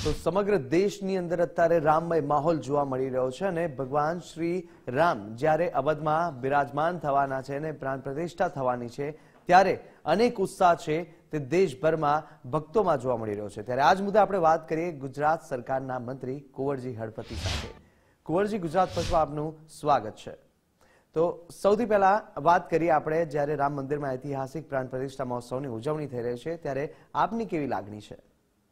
તો સમગ્ર દેશની અંદર અત્યારે રામમય માહોલ જોવા મળી રહ્યો છે અને ભગવાન શ્રી રામ જ્યારે અવધમાં બિરાજમાન થવાના છે અને પ્રાણ પ્રતિષ્ઠા થવાની છે ત્યારે અનેક ઉત્સાહ છે તે દેશભરમાં ભક્તોમાં જોવા મળી રહ્યો છે। ત્યારે આજ મુદ્દે આપણે વાત કરીએ ગુજરાત સરકારના મંત્રી કુંવરજી હળપતિ સાથે। કુંવરજી, ગુજરાત ફર્સ્ટમાં આપનું સ્વાગત છે। તો સૌથી પહેલા વાત કરીએ આપણે, જ્યારે રામ મંદિરમાં ઐતિહાસિક પ્રાણ પ્રતિષ્ઠા મહોત્સવની ઉજવણી થઈ રહી છે ત્યારે આપની કેવી લાગણી છે?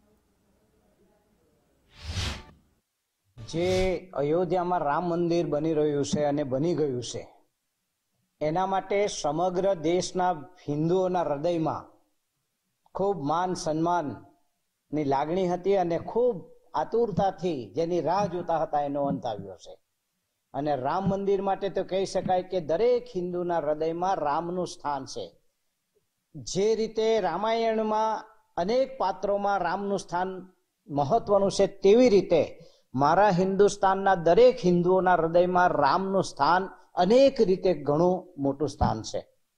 જે અયોધ્યામાં રામ મંદિર બની રહ્યું છે અને બની ગયું છે, એના માટે સમગ્ર દેશના હિન્દુઓના હૃદયમાં ખૂબ માન સન્માનની લાગણી હતી અને ખૂબ આતુરતાથી જેની રાહ જોતા હતા એનો અંત આવ્યો છે। અને રામ મંદિર માટે તો કહી શકાય કે દરેક હિન્દુના હૃદયમાં રામનું સ્થાન છે। જે રીતે રામાયણમાં અનેક પાત્રોમાં રામનું સ્થાન મહત્વનું છે, તેવી રીતે મારા હિન્દુસ્તાનના દરેક હિન્દુઓના હૃદયમાં રામનું સ્થાન અનેક રીતે ઘણું મોટું સ્થાન છે।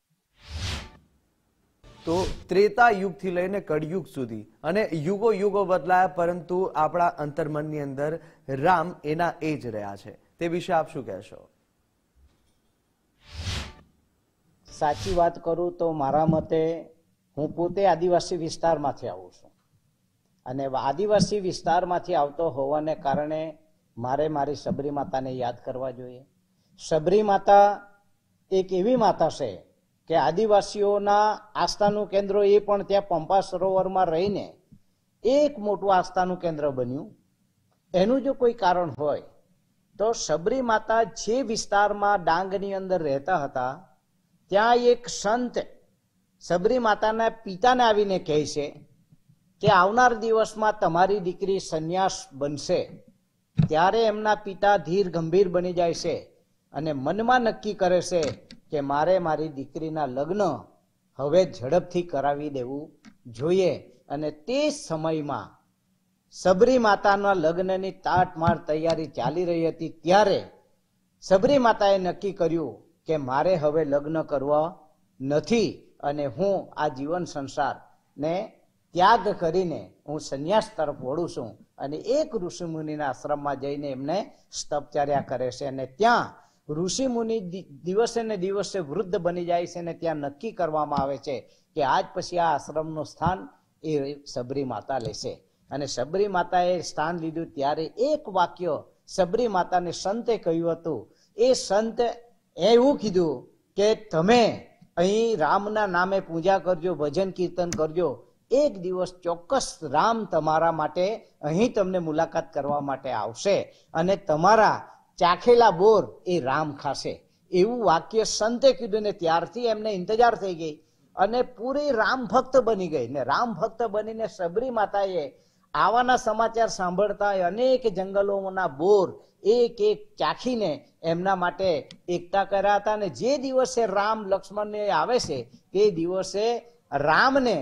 તો ત્રેતા યુગથી લઈને કળયુગ સુધી અને યુગો યુગો બદલાયા, પરંતુ આપણા અંતર્મનની અંદર રામ એના એ જ રહ્યા છે, તે વિશે આપ શું કહેશો? સાચી વાત કરું તો મારા મતે હું પોતે આદિવાસી વિસ્તારમાંથી આવું છું અને આદિવાસી વિસ્તારમાંથી આવતો હોવાને કારણે મારે મારી સબરી માતાને યાદ કરવા જોઈએ। સબરી માતા એક એવી માતા છે કે આદિવાસીઓના આસ્થાનું કેન્દ્ર એ પણ ત્યાં પંપા સરોવરમાં રહીને એક મોટું આસ્થાનું કેન્દ્ર બન્યું। એનું જો કોઈ કારણ હોય તો સબરી માતા જે વિસ્તારમાં ડાંગની અંદર રહેતા હતા, ત્યાં એક સંત સબરી માતાના પિતાને આવીને કહે છે કે આવનાર દિવસમાં તમારી દીકરી સંન્યાસ બનશે। ત્યારે એમના પિતા ધીર ગંભીર બની જાય છે અને મનમાં નક્કી કરે છે કે મારે મારી દીકરીના લગ્ન હવે ઝડપથી કરાવી દેવું જોઈએ। અને તે સમયમાં સબરી માતાના લગ્નની તાટમાર તૈયારી ચાલી રહી હતી, ત્યારે સબરી માતાએ નક્કી કર્યું કે મારે હવે લગ્ન કરવા નથી અને હું આ જીવન સંસારને ત્યાગ કરીને હું સંન્યાસ તરફ વળું છું। અને એક ઋષિમુનિના આશ્રમમાં જઈને એમને તપચર્યા કરે છે અને ત્યાં ઋષિમુનિ દિવસે ને દિવસે વૃદ્ધ બની જાય છે અને ત્યાં નક્કી કરવામાં આવે છે કે આજ પછી આ આશ્રમનું સ્થાન એ સબરી માતા લેશે। અને સબરી માતાએ સ્થાન લીધું ત્યારે એક વાક્ય સબરી માતાને સંતે કહ્યું હતું। એ સંત એવું કીધું કે તમે અહીં રામના નામે પૂજા કરજો, ભજન કીર્તન કરજો, એક દિવસ ચોક્કસ રામ તમારા માટે અહીં તમને મુલાકાત કરવા માટે આવશે અને તમારા ચાખેલા બોર એ રામ ખાશે। એવું વાક્ય સંતે કીધું ને ત્યારથી એમને ઇંતજાર થઈ ગઈ અને પૂરી રામ ભક્ત બની ગઈ ને રામ ભક્ત બનીને સબરી માતાએ આવાના સમાચાર સાંભળતા અનેક જંગલોના બોર એક એક ચાખીને એમના માટે એકઠા કર્યા હતા। અને જે દિવસે રામ લક્ષ્મણને આવે છે તે દિવસે રામને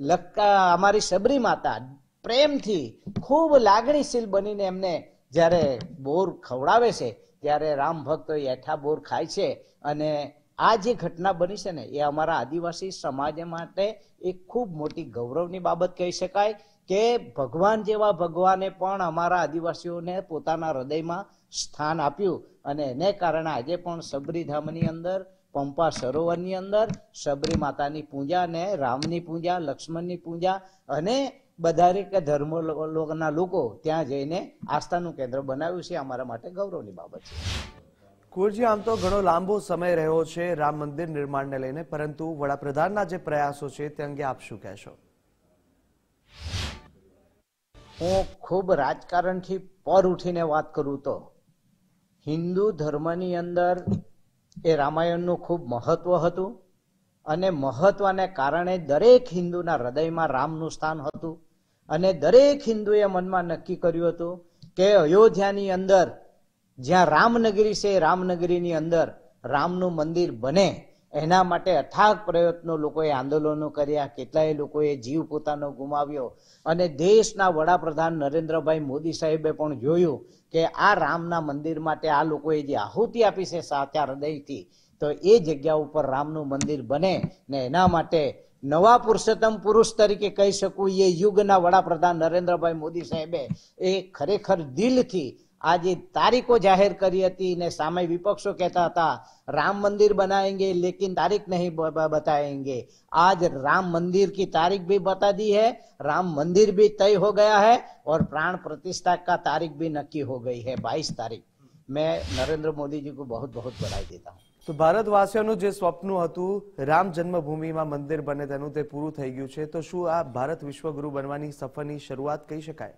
અમારી સબરી માતા પ્રેમથી ખૂબ લાગણીશીલ બનીને એમને જ્યારે બોર ખવડાવે છે ત્યારે રામ ભક્તો એઠા બોર ખાય છે। અને આ જે ઘટના બની છે ને એ અમારા આદિવાસી સમાજ માટે એક ખૂબ મોટી ગૌરવની બાબત કહી શકાય કે ભગવાન જેવા ભગવાને પણ અમારા આદિવાસીઓને પોતાના હૃદયમાં સ્થાન આપ્યું અને એને કારણે આજે પણ સબરીધામની અંદર પંપા સરોવરની અંદર સબરી માતાની પૂજા ને રામની પૂજા, લક્ષ્મણની પૂજા અને બધા ધર્મના લોકો ત્યાં જઈને આસ્થાનું કેન્દ્ર બનાવ્યું છે। અમારા માટે ગૌરવની બાબત છે। કુંવરજી, આમ તો ઘણો લાંબો સમય રહ્યો છે રામ મંદિર નિર્માણને લઈને, પરંતુ વડાપ્રધાનના જે પ્રયાસો છે તે અંગે આપ શું કહેશો? હું ખૂબ રાજકારણથી પર ઉઠીને વાત કરું તો હિન્દુ ધર્મની અંદર એ રામાયણનું ખૂબ મહત્વ હતું અને મહત્વને કારણે દરેક હિન્દુના હૃદયમાં રામનું સ્થાન હતું અને દરેક હિન્દુએ મનમાં નક્કી કર્યું હતું કે અયોધ્યાની અંદર જ્યાં રામનગરી છે, રામનગરીની અંદર રામનું મંદિર બને એના માટે અથાગ પ્રયત્નો લોકોએ આંદોલનો કર્યા, કેટલાય લોકોએ જીવ પોતાનો ગુમાવ્યો અને દેશના વડાપ્રધાન નરેન્દ્રભાઈ મોદી સાહેબે પણ જોયું કે આ રામના મંદિર માટે આ લોકોએ જે આહુતિ આપી છે સાચા હૃદયથી, તો એ જગ્યા ઉપર રામનું મંદિર બને ને એના માટે નવા પુરુષોત્તમ પુરુષ તરીકે કહી શકું એ યુગના વડાપ્રધાન નરેન્દ્રભાઈ મોદી સાહેબે એ ખરેખર દિલથી આજે તારીખો જાહેર કરી હતી ને સામે વિપક્ષો કહેતા હતા राम मंदिर बनाएंगे लेकिन तारीख नहीं बताएंगे। आज राम मंदिर की तारीख भी बता दी है, राम मंदिर भी तय हो गया है और प्राण प्रतिष्ठा का तारीख भी नक्की हो गई है 22 तारीख। मैं नरेंद्र मोदी जी को बहुत बहुत बधाई देता हूँ। तो ભારતવાસીઓનું જે સ્વપ્ન હતું રામ જન્મભૂમિમાં મંદિર બને તેનું તે પૂરું થઈ ગયું છે, તો શું આ ભારત વિશ્વગુરુ બનવાની સફરની શરૂઆત કહી શકાય?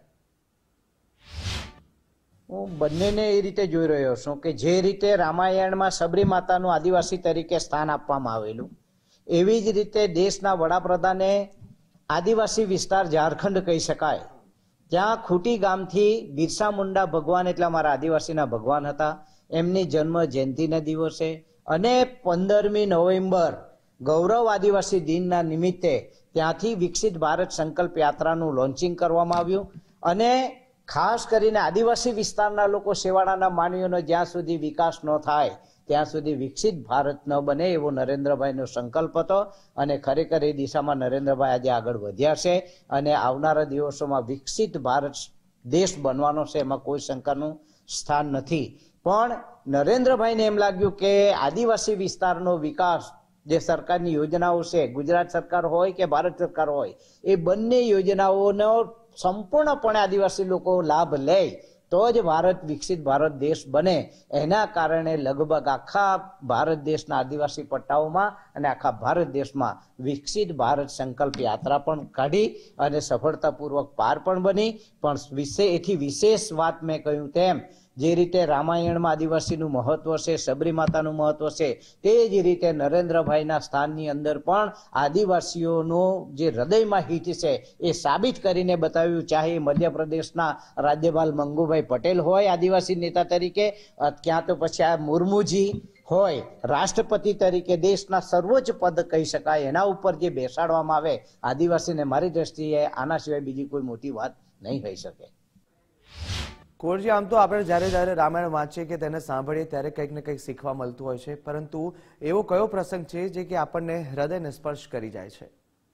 હું બંનેને એ રીતે જોઈ રહ્યો છું કે જે રીતે રામાયણમાં સબરી માતાનું આદિવાસી તરીકે સ્થાન આપવામાં આવેલું, એવી જ રીતે દેશના વડાપ્રધાને આદિવાસી વિસ્તાર ઝારખંડ કહી શકાય, ત્યાં ખૂટી ગામથી બિરસા મુંડા ભગવાન એટલે અમારા આદિવાસીના ભગવાન હતા, એમની જન્મ જયંતિના દિવસે અને 15મી નવેમ્બર ગૌરવ આદિવાસી દિનના નિમિત્તે ત્યાંથી વિકસિત ભારત સંકલ્પ યાત્રાનું લોન્ચિંગ કરવામાં આવ્યું અને ખાસ કરીને આદિવાસી વિસ્તારના લોકો સેવાળાના માનવીઓનો જ્યાં સુધી વિકાસ ન થાય ત્યાં સુધી વિકસિત ભારત ન બને એવો નરેન્દ્રભાઈનો સંકલ્પ હતો અને ખરેખર એ દિશામાં નરેન્દ્રભાઈ આજે આગળ વધ્યા છે અને આવનારા દિવસોમાં વિકસિત ભારત દેશ બનવાનો છે, એમાં કોઈ શંકાનું સ્થાન નથી। પણ નરેન્દ્રભાઈને એમ લાગ્યું કે આદિવાસી વિસ્તારનો વિકાસ જે સરકારની યોજનાઓ છે, ગુજરાત સરકાર હોય કે ભારત સરકાર હોય, એ બંને યોજનાઓનો સંપૂર્ણપણે આદિવાસી લોકો લાભ લે તો જ ભારત વિકસિત ભારત દેશ બને। એના કારણે લગભગ આખા ભારત દેશના આદિવાસી પટ્ટાઓમાં અને આખા ભારત દેશમાં વિકસિત ભારત સંકલ્પ યાત્રા પણ કાઢી અને સફળતાપૂર્વક પાર પણ બની। પણ એથી વિશેષ વાત મેં કહ્યું તેમ જે રીતે રામાયણમાં આદિવાસીનું મહત્વ છે, સબરી માતાનું મહત્વ છે, તે જ રીતે નરેન્દ્રભાઈના સ્થાનની અંદર પણ આદિવાસીઓનું જે હૃદયમાં હિત છે એ સાબિત કરીને બતાવ્યું। ચાહે મધ્યપ્રદેશના રાજ્યપાલ મંગુભાઈ પટેલ હોય આદિવાસી નેતા તરીકે, ક્યાં તો પછી આ મુર્મુજી હોય રાષ્ટ્રપતિ તરીકે દેશના સર્વોચ્ચ પદ કહી શકાય, એના ઉપર જે બેસાડવામાં આવે આદિવાસીને, મારી દ્રષ્ટિએ આના સિવાય બીજી કોઈ મોટી વાત નહીં થઈ શકે। કુંવરજી, આમ તો આપણે જ્યારે જ્યારે રામાયણ વાંચીએ કે તેને સાંભળીએ ત્યારે કંઈક ને કંઈક શીખવા મળતું હોય છે, પરંતુ એવો કયો પ્રસંગ છે જે કે આપણને હૃદયને સ્પર્શ કરી જાય છે?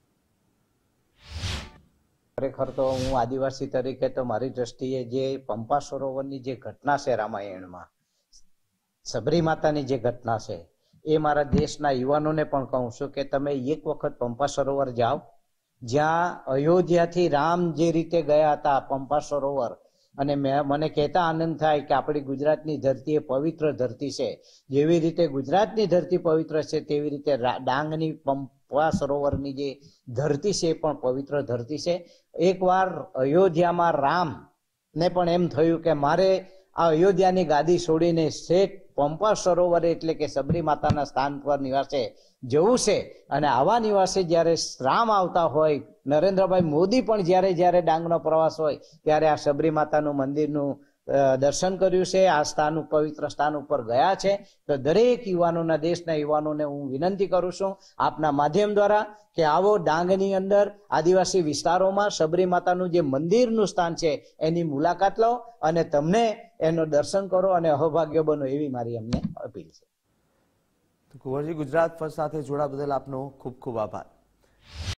ખરેખર તો હું આદિવાસી તરીકે તો મારી દ્રષ્ટિએ જે પંપા સરોવરની જે ઘટના છે રામાયણમાં, સબરી માતાની જે ઘટના છે, એ મારા દેશના યુવાનોને પણ કહું છું કે તમે એક વખત પંપા સરોવર જાઓ, જ્યાં અયોધ્યાથી રામ જે રીતે ગયા હતા પંપા સરોવર, અને મને કહેતા આનંદ થાય કે આપણી ગુજરાતની ધરતી એ પવિત્ર ધરતી છે। જેવી રીતે ગુજરાતની ધરતી પવિત્ર છે તેવી રીતે ડાંગની પંપા સરોવરની જે ધરતી છે એ પણ પવિત્ર ધરતી છે। એકવાર અયોધ્યામાં રામ ને પણ એમ થયું કે મારે આ અયોધ્યાની ગાદી છોડીને શેઠ પંપા સરોવર એટલે કે સબરી માતાના સ્થાન પર નિવાસે જવું છે। અને આવા નિવાસે જ્યારે રામ આવતા હોય, નરેન્દ્રભાઈ મોદી પણ જ્યારે જ્યારે ડાંગનો પ્રવાસ હોય ત્યારે આ સબરી માતાનું મંદિરનું દર્શન કર્યું છે, આ સ્થાન પવિત્ર સ્થાન ઉપર ગયા છે। તો દરેક યુવાનોના, દેશના યુવાનોને હું વિનંતી કરું છું આપના માધ્યમ દ્વારા કે આવો ડાંગની અંદર આદિવાસી વિસ્તારોમાં સબરી માતાનું જે મંદિરનું સ્થાન છે એની મુલાકાત લો અને તમને એનો દર્શન કરો અને અહોભાગ્ય બનો એવી મારી અમને અપીલ છે। કુંવરજી, ગુજરાત ફર્સ્ટ સાથે જોડા બદલ આપનો ખૂબ ખૂબ આભાર।